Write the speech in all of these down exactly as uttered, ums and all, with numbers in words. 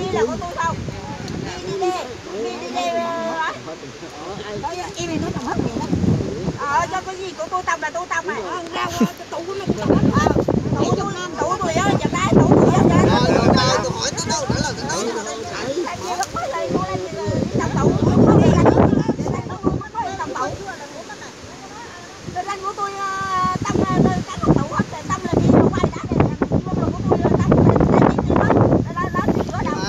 đi là của tôi không? Đi đi đi, đi đi đi đó. Em này nó trồng hết miệng đó. Ờ, cho cái gì của tôi tông là tôi tông này. Rau tủ của nó cũng trồng hết. Tủ tôi, tủ tôi đó, chặt đá, tủ tôi đó. Rồi, rồi, tôi hỏi tới đâu, trả lời tới đâu. Làm gì gấp mấy lần, cô lên đi tông tủ, không đi ra nữa. Tông tủ. Tôi lên của tôi tông cái tông tủ hết, tông là đi quay đá này. Của tôi tông là đi đi nói. Đó đó thì cửa đâu.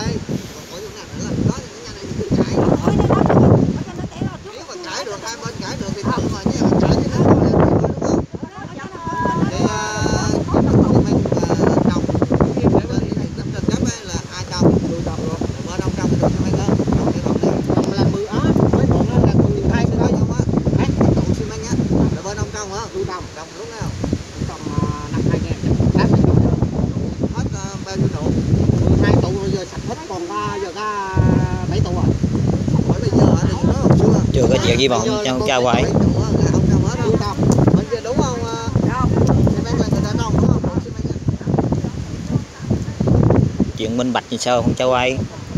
Nếu mà cãi được hai bên cãi được thì thôi mà chứ mà cãi chứ nó không là đúng không? Thì mình trồng trên cấp là hai trồng, bên ông trồng được hai cái trồng cái bọc này trồng là mười á, mấy bọn nó là mười hai cái đó không á, hết tụ xi măng á, là bên ông trồng hả? Tôi trồng, trồng đúng không? Trồng năm hai ngàn, tám mươi trồng hết bao nhiêu tụ? mười hai tụ rồi giờ sạch hết còn ba giờ ra bảy tụ rồi. Hỏi bây giờ ở đây nó hồi xưa chưa có chuyện gì mà không cho cha quay. đúng không? Chuyện minh bạch thì sao không cho quay.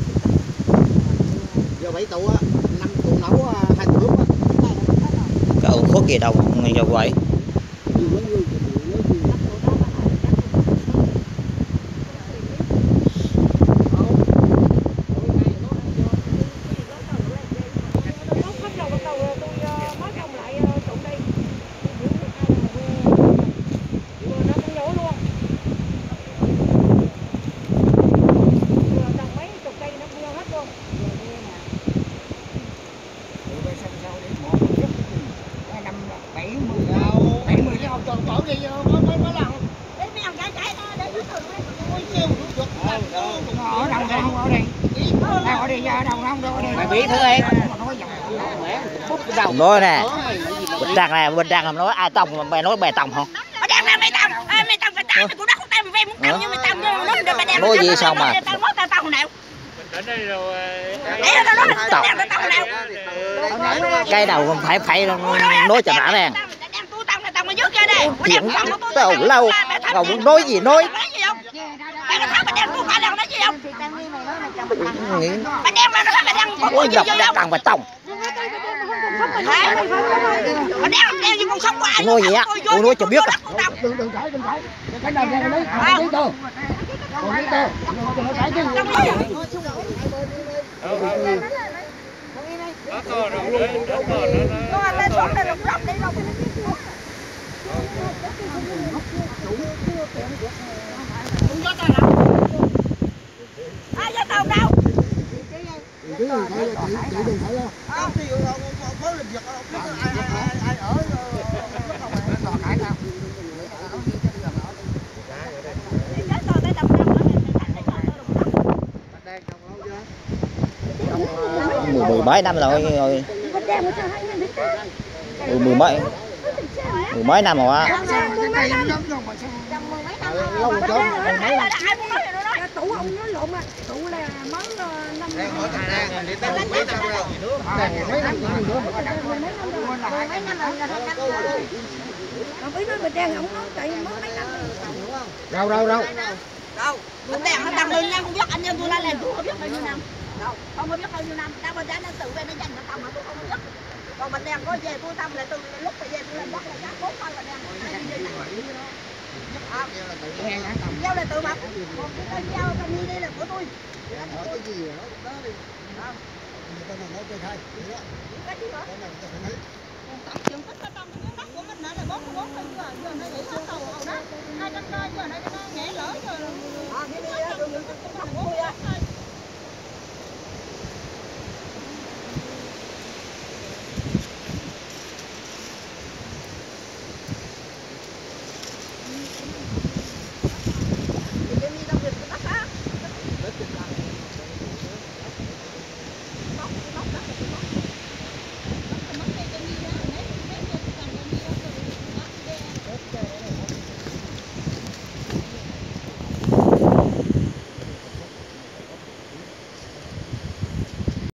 Giờ bảy tụ á, năm tụ nấu hai tụ nước á. Cái ống khuất gì đâu không cho quay. Mày biết thứ em Nói nè, Bình Đăng nè, Bình Đăng làm nói ai tông mà mày nói bè tông không? Mày đang làm mày tông, mày tông phải tao, của đất của tao mày về muốn tông như mày tông như nó được mày đang. Nói gì sao mà? Tao nói tao tông nào? đến đây rồi. Đấy là tao nói tao đang tông nào? Cái đầu không phải phải nói chậm rãi nè. Tôi tông là tông mà dứt ra đây. Chuyện tao lâu, còn nói gì nói. Mày có thấy mày đang tôi phải làm cái gì không? Nghĩ Mày đang mà nó thấy mày đang ôi dọc đặt bằng bê tông. Mày đang đeo như con sóc của ai? Nói gì á? Tôi nói cho biết à. Đừng đừng cãi, đừng cãi. Cái này này lấy, lấy tơ. Còn lấy tơ. Đừng cãi chứ. Đó to rồi đấy, đó to rồi đó. Nó lên xuống đây lục lọc đi đâu. Ai cho tao đâu? Chứ đừng cãi, chị đừng cãi đâu. Không thì không có làm việc ai ai ai ở còn cãi sao? mười mười mấy năm rồi rồi. Mười mười mấy. Mười mấy năm rồi á. Lâu chưa? Tủ ông nói lộn à. Tủ là món năm Đang hỏi thằng Đang để tới mấy năm đâu. Mấy năm gì nữa mà đặt mấy năm rồi. Mấy năm rồi là năm rồi. Ông ý nói mình đang không nói tại mới mấy năm Đâu đâu đâu. đâu mình đang nó tăng lên nha, không biết anh em tôi la lên tôi không biết bao nhiêu năm đâu, không có biết bao nhiêu năm đang bên đó nó tự về nó dành nó tông mà tôi không biết, còn mình đang có về tôi tông lại từ lúc mà về tôi lên bắt là cá bốn con là đang giao là tự mà còn cái giao trong đi đây là của tôi. Nói cái gì rồi đó đi. Người ta nói cái thay. Cái gì hả? Tổng diện tích ở trong cái đất của mình nữa là bốn mươi bốn thôi, giờ giờ nó nghỉ hết đầu hầu đó hai trăm cây giờ nó nó nghẽ lỡ rồi. À cái này là diện tích của